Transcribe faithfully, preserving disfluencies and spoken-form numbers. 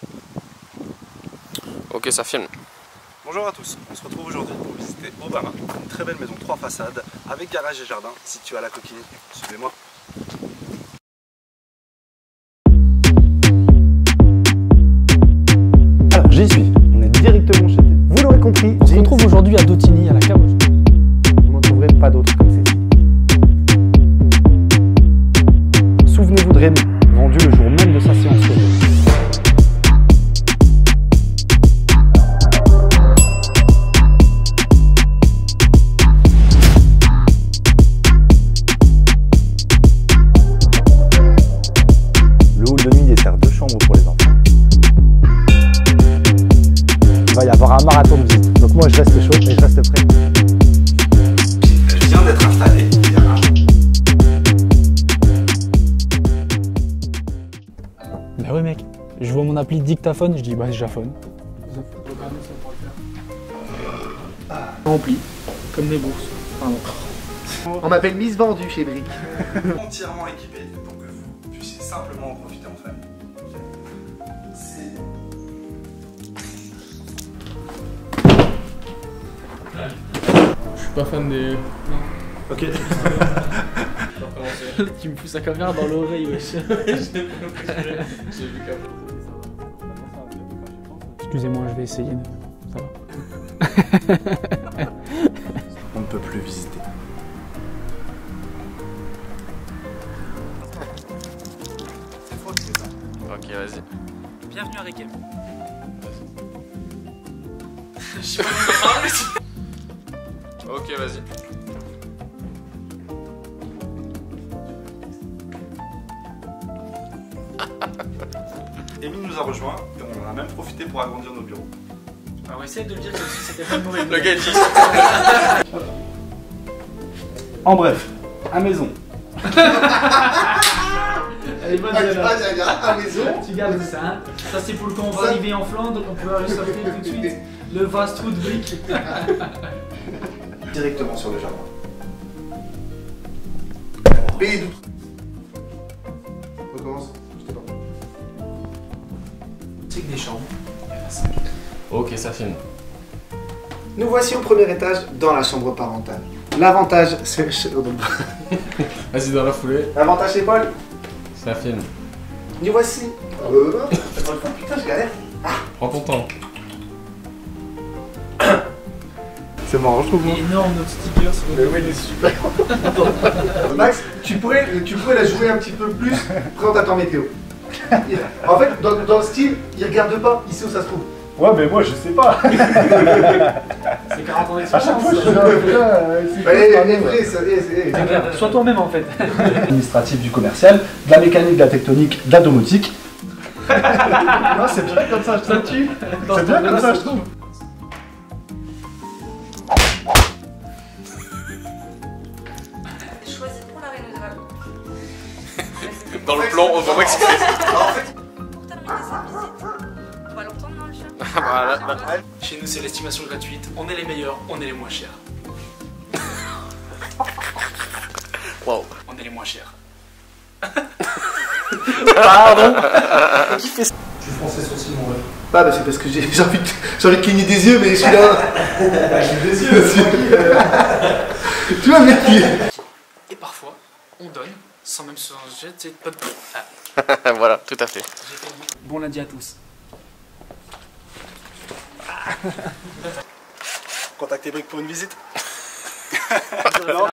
Ok, ça filme. Bonjour à tous, on se retrouve aujourd'hui pour visiter Obama, une très belle maison trois façades avec garage et jardin située à La Coquine. Suivez-moi. Alors j'y suis, on est directement chez lui. Vous l'aurez compris, on se retrouve aujourd'hui à Dautigny, à la caboche. Vous n'en trouverez pas d'autres comme celle-ci. Souvenez-vous de Rémi, vendu le jour même de sa séance photo. Le hall de nuit dessert deux chambres pour les enfants. Il va y avoir un marathon de visite. Donc moi je reste chaud et je reste prêt. Je viens d'être installé. Bah ouais mec, je vois mon appli dictaphone, je dis bah japhone. Rempli, comme des bourses. Pardon. On m'appelle Miss Vendu chez Brick. Entièrement équipé pour que vous puissiez simplement en profiter en famille. C'est... Je suis pas fan des... Ok. Tu me pousses la caméra dans l'oreille wesh. J'ai vu qu'après. Excusez-moi, je vais essayer. Ça va. On ne peut plus visiter. Ok, vas-y. Bienvenue à Requiem. Ok, vas-y. Émile nous a rejoint et on en a même profité pour agrandir nos bureaux. Alors essaye de le dire comme si c'était pas une mauvaise Le gars dit. En bref, à maison. Elle est bonne Ah, celle-là. il y a à maison. Tu gardes ça, hein. Ça c'est pour le quand on va Ça- arriver en Flandre, on peut aller sortir tout de suite. Le vast trou de briques. Directement sur le jardin. Pays d'outre. Recommence. Je t'ai pas. C'est que des chambres. Ok, ça filme. Nous voici au premier étage dans la chambre parentale. L'avantage, c'est... Vas-y, dans la foulée, L'avantage, c'est Paul. Ça filme. Nous voici. Euh... Putain, je galère. prends ton temps. C'est marrant, je trouve. Énorme notre sticker sur Mais oui, il est super. Max, tu pourrais, tu pourrais la jouer un petit peu plus quand t'attends météo. En fait, dans, dans le style, il regarde pas, il sait où ça se trouve. Ouais mais moi je sais pas. C'est quarante ans À chaque d'expérience. fois je suis là, putain, c'est Allez, quoi, les pardon, vrais, ça, les- les- C'est clair, sois toi-même en fait. Administratif du commercial, de la mécanique, de la tectonique, de la domotique. Non, c'est bien comme ça, je trouve. C'est bien comme ça, je trouve. Choisissons la rénovation. Dans le plan, on voit que c'est. Pour terminer cette visite, on va l'entendre dans le chat. Voilà. Chez nous c'est l'estimation gratuite, on est les meilleurs, on est les moins chers. Wow. On est les moins chers. Pardon. Qui fait ça? Tu fronces les sourcils mon rêve. Ah bah c'est parce que j'ai j'ai envie, de- j'ai envie de cligner des yeux, mais je suis là. J'ai des yeux aussi. Tu vois, mec, qui... Et parfois, on donne, sans même se jeter. Ah, Voilà, tout à fait. j'ai fait le bon. Bon lundi à tous. Contactez Brick pour une visite.